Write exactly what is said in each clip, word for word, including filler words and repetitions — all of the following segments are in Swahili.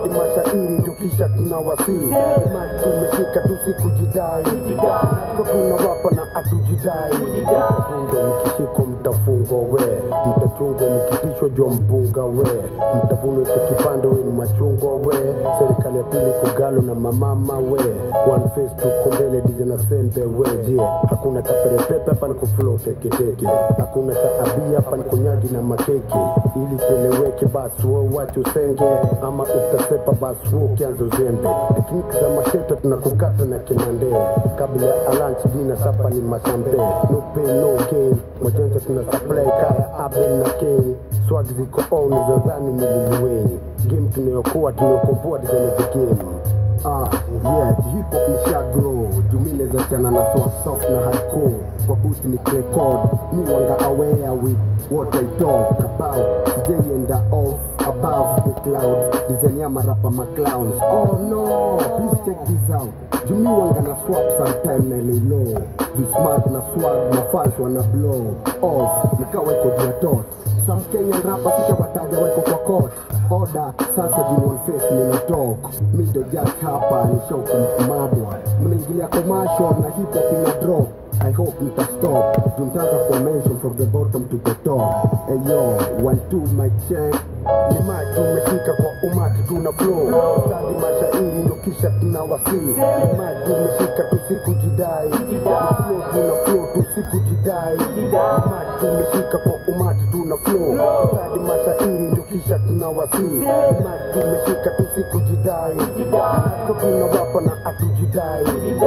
Stadi mashairi tukisha tunawasili. Maki tumeshika tusikujidai. Kwa kuna wapa na atujidai. Mtungo mkishiko mtafungo we. Mtachungo mkitisho jo mpunga we. Mtavuno chakipando we ni machungo we. Serikali ya pili kugalo na mamama we. Oneface tukombele dize na sembe we. Yeah. Hakuna tapere pepe hapa ni kuflow teke teke. Hakuna taabia hapa ni kunyagi na makeke. Ili keleweke basi wewe wacho senge. Ama utasepa basi wewe kianzo zembe. Tekniki za masheta tunakukata na kinande. Kabla ya alanchi dina sapa ni mashampe. No pain no gain. Majonja tunasupply kaya aben na king. Swag ziko on zazani niliweni. Game tunayokuwa tunayokomboa design the game. Ah, yeah, hip hop ni shagro. Jumile za chana na swag soft na hardcore. Kwa booth ni record. Me wanga aware with what I talk about. Today and off above the clouds. Design ya marapa ma clowns. Oh no, please check this out. Jumi wanga na swap sometime na lay low. Be smart na swag na fans wanna blow off. Nikawa iko jia tot. Some Kenyan rappers sika wataja weko kwa court. Order, sasa jini Oneface nina talk. Mido just hapa ni show kumfumadwa. Mnaingilia commercial na hip hop ina drop. I hope nita stop. Tuntaza kwa mention from the bottom to the top. Hey yo, one two mic check. Ni mic tumeshika kwa umati tuna flow. Stadi mashairi ndo kisha tunawasili. Ni mic tumeshika tusikujidai. Tuna flow tuna flow tusikujidai. Ni mic tumeshika kwa umati tuna flow. Stadi mashairi ndo kisha tunawasili. Ni mic tumeshika tusikujidai. Kwa kuna wapa na atujidai.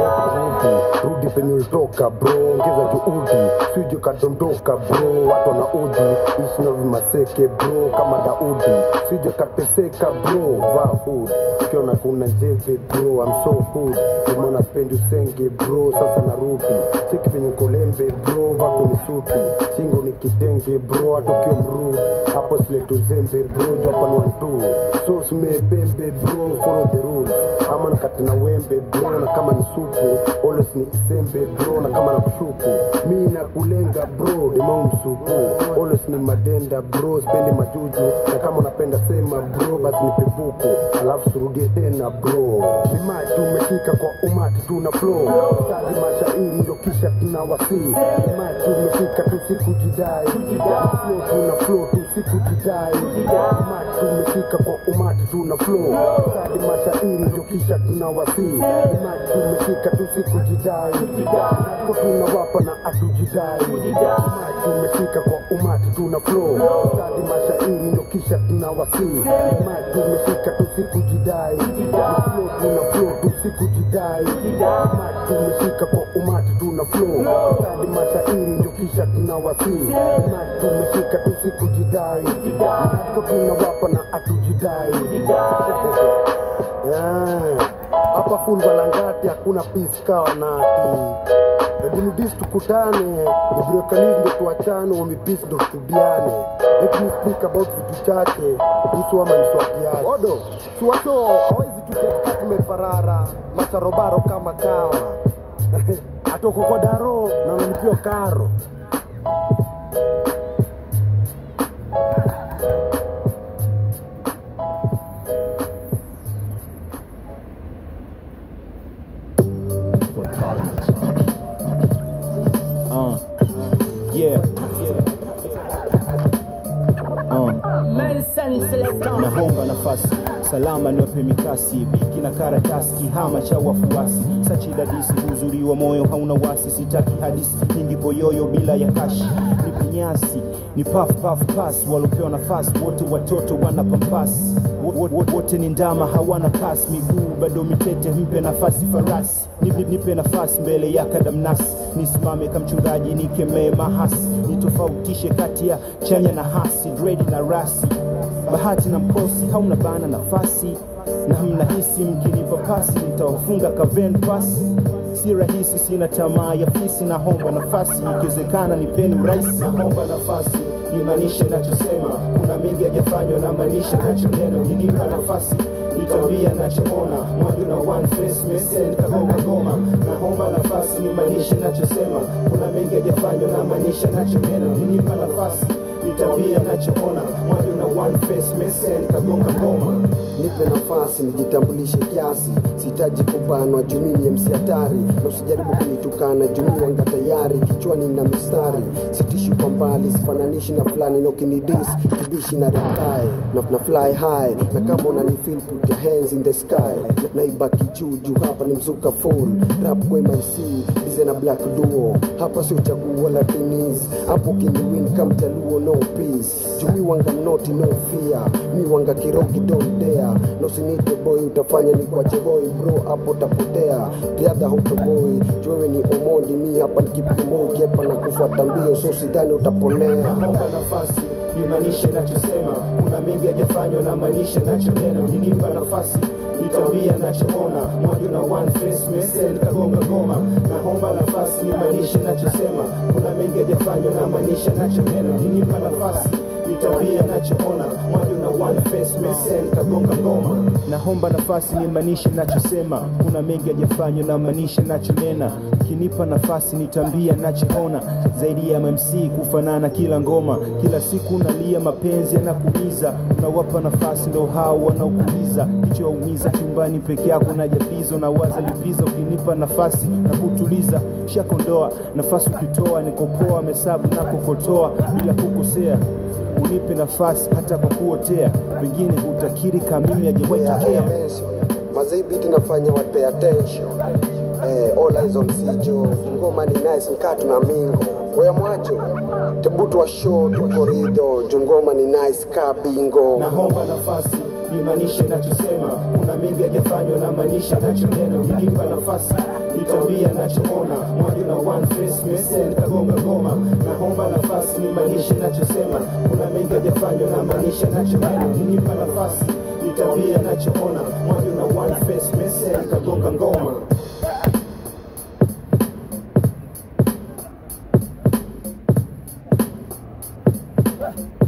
Rudi penye ulitoka bro, ongeza juhudi. Sije kadondoka bro, watu wana uji. Ishi na vimaseke bro, kama Daudi. Sije kateseka bro, vaa hood. Ukiona kuna jeve bro, I'm so good. Kimona spendi usenge bro, sasa narudi. Siki penye kolembe bro, vako ni suti. Shingo ni kitenge bro, atokio mrude. Hapo siletu zembe bro, japa ni wantu. So simebembe bro, follow the rules. Ama nakati na wembe bro, na kama ni supu. Always ni sembe bro, na kama na kushuku. Mii na kulenga bro, dima umsuku. Always ni madenda bro, spendi majuju. Na kama unapenda sema bro, basi nipe buku. Alafu surudie tena bro. Dima tumeshika kwa umati tuna flow. Stadi mashairi ndo kisha tunawasili. Dima tumeshika tusikujidai. Tuna flow tuna flow tusikujidai. Dima tumeshika kwa umati tuna flow. Stadi mashairi ndo kisha tunawasili. Dima tumeshika tusikujidai. Kwa tuna wapa na atujidai. Tumeshika kwa umati tuna flow. Stadi mashairi ndo kisha tunawasili. Tumeshika tusikujidai. Tuna flow tuna flow tusikujidai. Tumeshika kwa umati tuna flow. Stadi mashairi ndo kisha tunawasili. Tumeshika tusikujidai. Kwa tuna wapa na atujidai. Yeah. Hapa funza langati hakuna peace kawa nati. Edini dis tukutane. Nibrokalizi ndo tuachane. Wami peace ndo studiane. Let me speak about vitu chache. Usu wama niswakiaje. Odo, suwacho hawezi tuketika tumefarara. Macharobaro kama kawa. Atoko kwa daro na nanipio karo. Uh, yeah. Uh. Naomba nafasi salama niwape mikasi. Biki na karatasi kihama cha wafuasi. Sachi dadisi uzuri wa moyo hauna wasi. Sitaki hadisi hindi boyoyo bila ya kashi. Nipe nyasi, ni puff puff pass. Walopewa nafasi wote watoto wana pampasi. Wote ni ndama hawana pass. Miguu bado mitete mpe nafasi farasi. Nipe, nipe nafasi mbele ya kadamnasi. Nisimame kamchungaji nikemee mahasi. Nitofautishe kati ya chanya na hasi. Dread na rasi. Bahati na mkosi hauna bana nafasi. Na mnahisi mkinipa pasi nitawafunga kaven pasi. Si rahisi sina tamaa ya fisi. Naomba nafasi ikiwezekana nipeni mraisi. Naomba nafasi nimanishe nachosema. Kuna mengi hajafanywa na manisha nachoneno. Ninipa nafasi nitabia nachoona. Mwandu na Oneface mesend kagoma goma. Naomba nafasi nimanishe nachosema. Kuna mengi hajafanywa na manisha nachoneno. Ninipa nafasi ni tabia nachoona. Mwanzo na Oneface mesen kagonga ngoma. Nipe nafasi nijitambulishe kiasi, sitaji kubanwa juu mimi M C hatari, na usijaribu kunitukana juu mimi wanga tayari kichwani na mistari, sitishi kwa mbali sifananishi na fulani, na ukinidis kibishi na reply na, na fly high, na kama unanifeel put your hands in the sky, na ibaki juu juu hapa ni mzuka full rap kwa M C bize na black duo, hapa sio chaguo la tenis, hapo kiniwin kama jaluo no peace, juu mimi wanga naughty no fear, mimi wanga kirogi don't dare, no sinite boy utafanya ni kwa boy bro, hapo tapotea riadha huko boy, wewe ni Omondi mimi hapa nikipimo kepa na kufuata mbio, so sidhani utaponea. Naomba nafasi nimaanishe nachosema, kuna mengi hajafanywa na maanisha nachonena, ukinipa nafasi nitambia nachoona. Mwanzo na Oneface mesen kagonga ngoma. Naomba nafasi nimaanishe nachosema, kuna mengi hajafanywa na maanisha nachonena, ukinipa nafasi nitambia nachoona. Mwanzo na Oneface mesen kagonga ngoma. Naomba nafasi nimaanishe nachosema, kuna mengi hajafanywa na maanisha nachonena, ukinipa nafasi nitambia nachoona. Zaidi ya M C kufanana kila ngoma, kila siku nalia mapenzi yanakuumiza, unawapa nafasi ndo hao wanaokuuliza, kichwa umiza chumbani peke yako na japizo na waza lipiza, ukinipa nafasi na kutuliza shakondoa nafasi, ukitoa nikopoa mesabu na kukotoa bila kukosea, unipe nafasi hata kwa kuotea, wengine utakiri kama mimi hajawahi mazee beat inafanya what pay attention. Eh, all eyes on Sijo, ngoma ni nice mkatu na mingo. Wewe mwacho, tebutu wa show tuko rido, ngoma ni nice ka bingo. Naomba nafasi nimaanishe nachosema, kuna mengi hajafanywa na maanisha nachonena, ukinipa nafasi nitambia nachoona. Mwanzo na Oneface mesen kagonga ngoma. Naomba nafasi nimaanishe nachosema, kuna mengi hajafanywa na maanisha nachonena, ukinipa nafasi nitambia nachoona. Mwanzo na Oneface mesen kagonga ngoma. Right.